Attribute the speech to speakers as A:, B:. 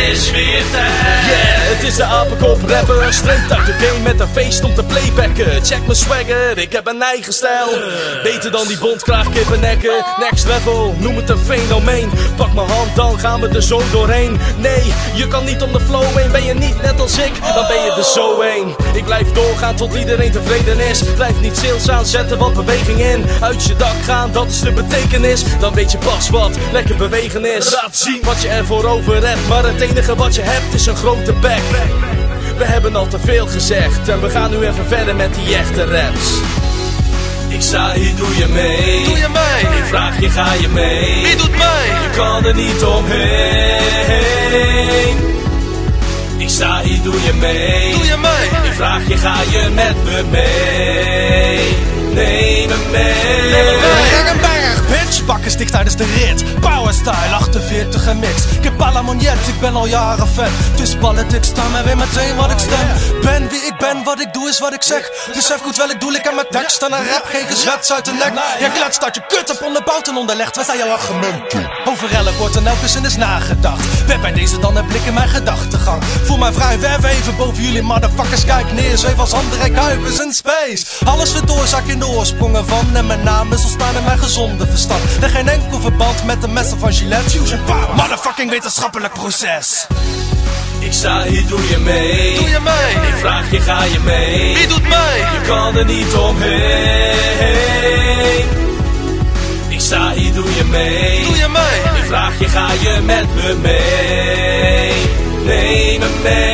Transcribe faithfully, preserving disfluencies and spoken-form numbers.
A: is weer tijd.
B: Yeah, het is de apenkop rapper. Straight uit de game met een feest om te playbacken. Check mijn swagger, ik heb een eigen stijl. Beter dan die bontkraag kippennekken. Next level, noem het een fenomeen. Pak mijn hand, dan gaan we er zo doorheen. Nee, je kan niet om de flow heen. Ben je niet net als ik, dan ben je er zo heen. Ik blijf doorgaan tot iedereen tevreden is. Blijf niet stilstaan, zet er wat beweging in. Uit je dak gaan, dat is de betekenis. Dan weet je pas wat lekker bewegen is. Laat zien wat je ervoor over hebt. Maar het enige wat je hebt is een grote bek. We hebben al te veel gezegd en we gaan nu even verder met die echte raps. Ik sta hier, doe je mee?
A: Doe je mee?
B: Ik vraag je, ga je mee?
A: Wie doet mee?
B: Je kan er niet omheen. Ik sta hier, doe je mee?
A: Doe je mee?
B: Ik vraag je, ga je met me mee? Neem me mee.
A: Neem me mee.
C: Berg, bitch, bakken sticht tijdens de rit. Powerstyle, achtenveertig gemix. Ik heb Palamoniet, ik ben al jaren fan. Dus politics staan mij weer meteen wat ik stem. Ben wie ik ben, wat ik doe is wat ik zeg. Besef goed wel ik doe, ik heb mijn tekst en een rap. Geen gezwets uit de nek. Je kletst uit je kut op onderbouwd en onderlegd. Waar zijn jouw argumenten? Over elk woord en elke zin is nagedacht. Werd bij deze dan een blik in mijn gedachtegang. Voel mij vrij, werf even boven jullie motherfuckers. Kijk neer, zweef als André Kuipers in space. Alles veroorzaak in de oorsprongen van. En mijn naam is ontstaan in mijn gezonde verstand. Er geen enkel verband met de messen van Gillette. Fusion power, motherfucking wetenschappelijk proces.
B: Ik sta hier, doe je mee?
A: Doe je mee?
B: Ik vraag je, ga je mee?
A: Wie doet mee?
B: Je kan er niet omheen. Ik sta hier, doe je mee?
A: Doe je mee?
B: Ik vraag je, ga je met me mee? Neem me mee.